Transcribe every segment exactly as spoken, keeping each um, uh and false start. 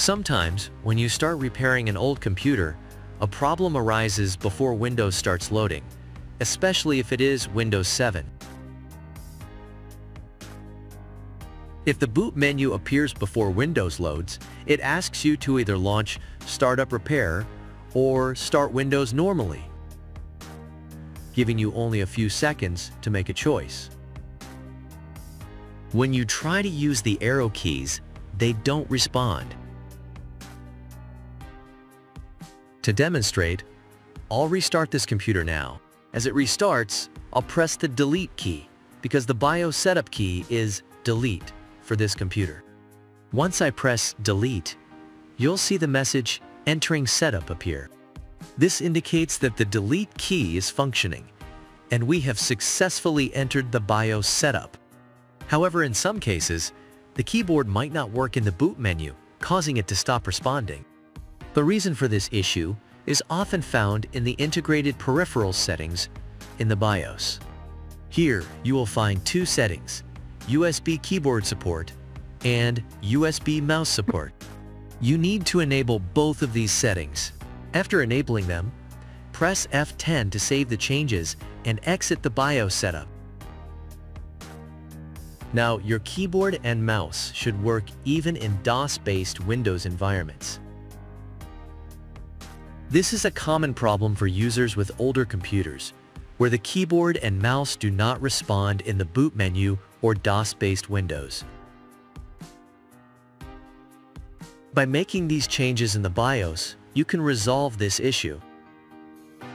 Sometimes, when you start repairing an old computer, a problem arises before Windows starts loading, especially if it is Windows seven. If the boot menu appears before Windows loads, it asks you to either launch Startup Repair or Start Windows normally, giving you only a few seconds to make a choice. When you try to use the arrow keys, they don't respond. To demonstrate, I'll restart this computer now. As it restarts, I'll press the Delete key because the BIOS setup key is Delete for this computer. Once I press Delete, you'll see the message Entering Setup appear. This indicates that the Delete key is functioning, and we have successfully entered the BIOS setup. However, in some cases, the keyboard might not work in the boot menu, causing it to stop responding. The reason for this issue is often found in the Integrated Peripherals settings in the BIOS. Here, you will find two settings: U S B keyboard support and U S B mouse support. You need to enable both of these settings. After enabling them, press F ten to save the changes and exit the BIOS setup. Now, your keyboard and mouse should work even in DOS-based Windows environments. This is a common problem for users with older computers, where the keyboard and mouse do not respond in the boot menu or DOS-based Windows. By making these changes in the BIOS, you can resolve this issue.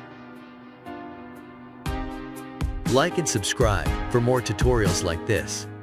Like and subscribe for more tutorials like this.